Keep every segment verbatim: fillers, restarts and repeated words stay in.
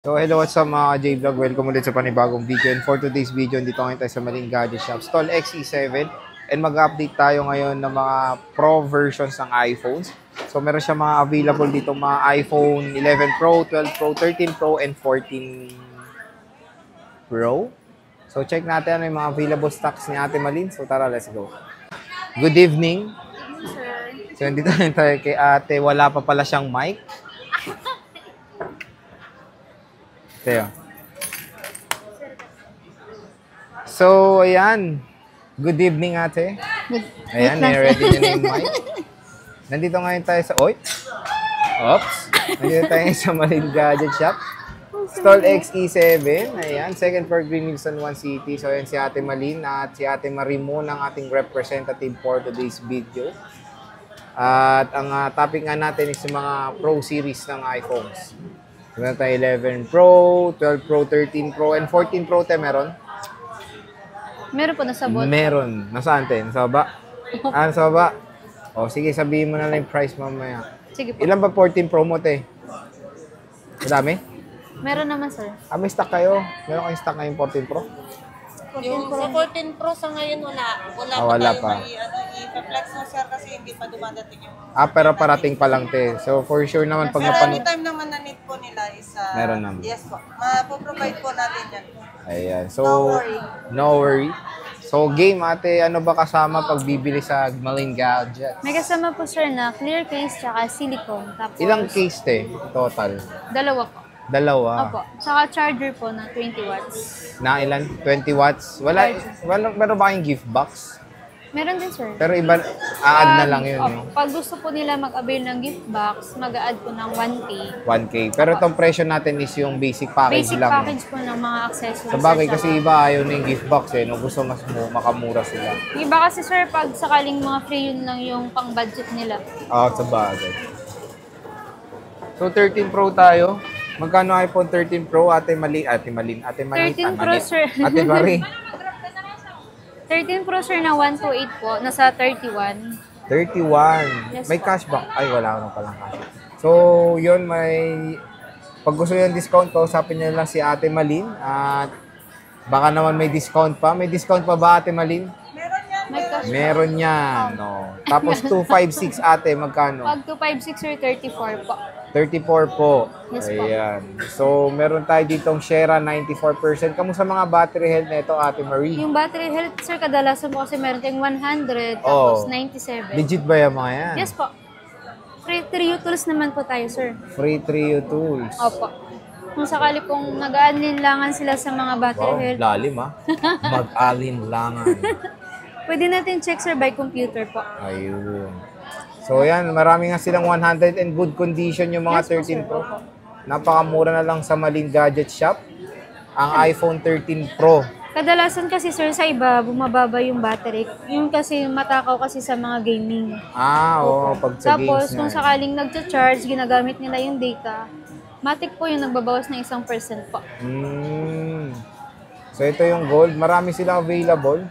So hello, what's up mga J-Vlog? Welcome ulit sa panibagong video. And for today's video, dito ngayon tayo sa Maling Gadget Shop, Stall X E seven. And mag-update tayo ngayon ng mga Pro versions ng iPhones. So meron siya mga available dito, mga iPhone eleven Pro, twelve Pro, thirteen Pro, and fourteen Pro. So check natin ano yung mga available stocks ni Ate Malin. So tara, let's go. Good evening. So dito tayo kay Ate, wala pa pala siyang mic. Teo. So, ayan. Good evening, ate. Good. Ayan, ready na yung mic. Nandito ngayon tayo sa... Oy! Oops! Nandito tayo sa Maling Gadget Shop. Stall X E seven. Ayan, second floor Green Hills San Juan City. So, ayan si Ate Malin at si Ate Marimo ng ating representative for today's video. At ang uh, topic nga natin is yung mga Pro series ng iPhones. Meron tayo eleven Pro, twelve Pro, thirteen Pro, and fourteen Pro tayo meron? Meron po nasa bot. Meron. Nasaan tayo? Nasa baba? Ah, nasa baba? O, sige, sabihin mo na lang yung price mamaya. Sige po. Ilan ba fourteen Pro mo, te? Madami? Meron naman, sir. Ah, may stock kayo? Meron kayong stock ngayong fourteen Pro? Yung sa fourteen Pro sa ngayon wala. Wala Ah, pa wala tayo pa. may ano, i-flex mo sir kasi hindi pa dumadating yung... Ah, pero parating pa lang, te. So, for sure naman, pag Pero napanood... anytime naman na need po nila is... uh, Meron naman. Yes po. Ma-provide po natin yan. Ayan. So, No worry. no worry. So, game, ate, ano ba kasama pag bibili sa Maling Gadget? May kasama po, sir, na clear case tsaka silicone. Tapos, Ilang case, te? Total? dalawa po. Dalawa. Opo. Tsaka charger po na twenty watts. Na ilan? twenty watts? Wala, wala, meron ba kayong gift box? Meron din, sir. Pero iba, a-add na lang yun. Opo. No? Pag gusto po nila mag-avail ng gift box, mag-a-add po ng one K. one K. Pero itong presyo natin is yung basic package Basic lang. package po ng mga accessories. Sa bagay at kasi saka- iba ayaw na yung gift box eh. No? Gusto mas mu- makamura sila. Yung iba kasi, sir, pag sakaling mga free yun lang yung pang-budget nila. Ah, sa bagay. So, thirteen Pro tayo. Magkano iPhone thirteen Pro? Ate Mali, Ate Malin, Ate Malin. thirteen ah, Pro, Mali. sir. Ate Marie. thirteen Pro, sir, na one twenty-eight po. Nasa thirty-one. thirty-one. Yes, May po. cashback. Ay, wala na palang cash. So, yun, may... Pag gusto nyo yung discount, kausapin nyo lang si Ate Malin. At baka naman may discount pa. May discount pa ba, Ate Malin? Meron yan. May cash. Meron yan. No. Tapos, two fifty-six, Ate, magkano? Pag two fifty-six, sir, thirty-four po. thirty-four po. Yes, po. Ayan. So, meron tayo ditong Shera, ninety-four percent. Kamusta mga battery health nito, Ate Marie? Yung battery health, sir, kadalasan po kasi meron tayong one hundred, Oh. tapos ninety-seven. Legit ba yung mga yan? Yes po. Free three tools naman po tayo, sir. Free three tools. Opo. Kung sakali pong nag-aalinlangan sila sa mga battery Wow, health, lalim ha. Mag-alinlangan. pwede natin check, sir, by computer po. Ayun. So, yan. Marami nga silang one hundred and good condition yung mga Yes po, thirteen sir. Pro. Napakamura na lang sa Maling Gadget Shop. Ang iPhone thirteen Pro. Kadalasan kasi, sir, sa iba, bumababa yung battery. Yung kasi matakaw kasi sa mga gaming. Ah, oo. Pag sa Tapos, games kung nga. sakaling nagcha-charge, ginagamit nila yung data, matik po yung nagbabawas ng isang percent po. Mm. So, ito yung gold. Marami silang available.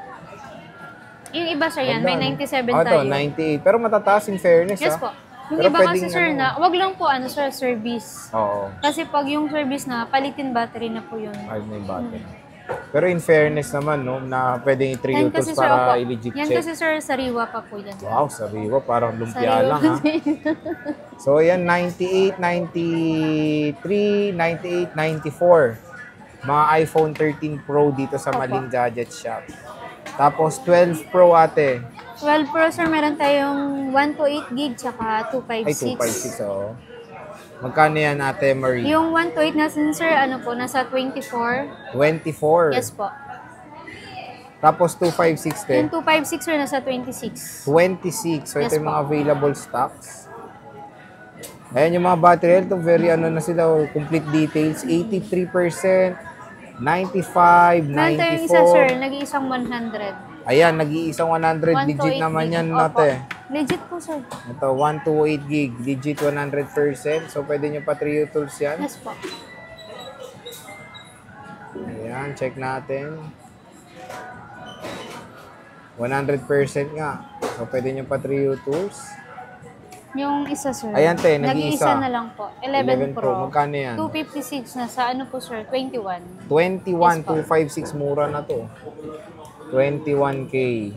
Yung iba, sir, yan, may Magkano? ninety-seven Ah, tayo. ito, ninety-eight. Pero matataas in fairness, Yes ah. po. Yung Pero iba pwedeng kasi, sir, ano- na, wag lang po, ano, sir, service. Oo. Kasi pag yung service na, palitin battery na po yun. Ay, may battery. Pero in fairness naman, no, na pwedeng i-three Yan utils kasi, sir, opo. para i-legit Yan check. kasi, sir, sariwa pa po yan. Wow, sariwa. Parang lumpia Sariwa lang, ha? kasi. So, yan, ninety-eight, ninety-three, ninety-eight, ninety-four. Mga iPhone thirteen Pro dito sa Opo. Maling Gadget Shop. Tapos, twelve Pro, ate. twelve Pro, sir, meron tayong one twenty-eight gig tsaka two Ay, two fifty-six, fifty-six. oh. Magkano yan, ate Marie? Yung one twenty-eight na, sir, ano po, nasa twenty-four. twenty-four. Yes po. Tapos, two fifty-six, te. Yung two fifty-six, sir, nasa twenty-six. twenty-six. So, ito Yes yung po. mga available stocks. Ayan yung mga battery health. Very ano na sila. oh, Complete details. eighty-three percent. ninety-five, Meron tayong isa, ninety-four. sir, nag-iisang one hundred. Ayan, nag-iisang one hundred. one Legit twenty-eight naman gig. yan Opo. natin. Legit po, sir. Ito, one twenty-eight gig. Legit one hundred percent. So, pwede nyo pa three tools yan. Yes po. Ayan, check natin. one hundred percent nga. So, pwede nyo pa three tools. Yung isa, sir. Ayan, te, Nag-iisa nag-iisa. na lang po. eleven Pro. Magkano yan? two fifty-six na sa ano po, sir? twenty-one. twenty-one, Yes po. two fifty-six, mura na to. twenty-one K.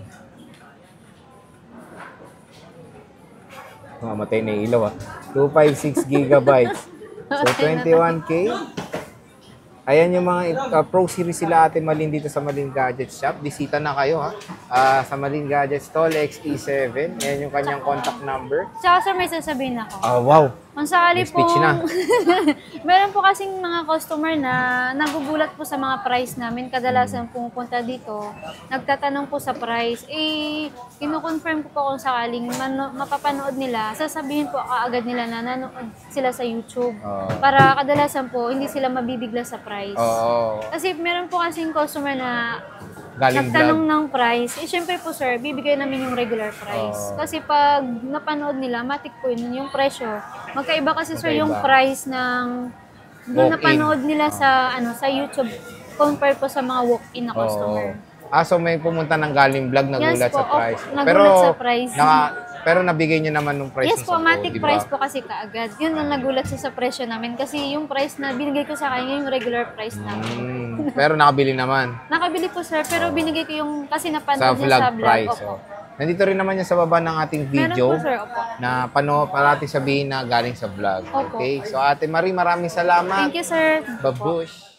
Mamatay na yung ilaw ah. two fifty-six gigabytes. So, twenty-one K. Ayan yung mga uh, Pro Series sila Ate Malin dito sa Malin Gadget Shop. Bisita na kayo ha. Ah, sa Malin Gadget Stall X E seven. Ayan yung kanyang contact number. Tsaka, sir, may sasabihin ako. Ah, wow. Kung sakali May po, speech na. meron po kasing mga customer na nagugulat po sa mga price namin. Kadalasan pumupunta dito, nagtatanong po sa price. Eh, kinukonfirm ko po kung sakaling mano- mapapanood nila, sasabihin po kaagad nila na nanood sila sa YouTube. Oo. Para kadalasan po, hindi sila mabibigla sa price. Oo. Kasi meron po kasing customer na Galing nagtanong vlog. ng price, eh syempre po sir, bibigay namin yung regular price. Oo. Kasi pag napanood nila, matik po yun yung presyo. Magkaiba kasi sir yung Magkaiba. price ng doon Walk-in. napanood nila sa ano sa YouTube compare po sa mga walk-in na customer. Oo. Ah, so may pumunta ng galing vlog, nagulat Yes po, sa price. opo, nagulat pero, sa price. Naka, pero nabigay niyo naman ng price Yes ng po, sampu, matic di ba? price po kasi kaagad. Yun ang nagulat siya sa presyo namin kasi yung price na binigay ko sa kanya yung regular price namin. Hmm, pero nakabili naman Nakabili po sir, pero binigay ko yung kasi sa napanood niya vlog sa vlog. price. Opo. Oh. Nandito rin naman yan sa baba ng ating video Meron po sir, opo. na pano parati sabihin na galing sa vlog. Opo. Okay? So Ate Marie, maraming salamat. Thank you sir. Babush.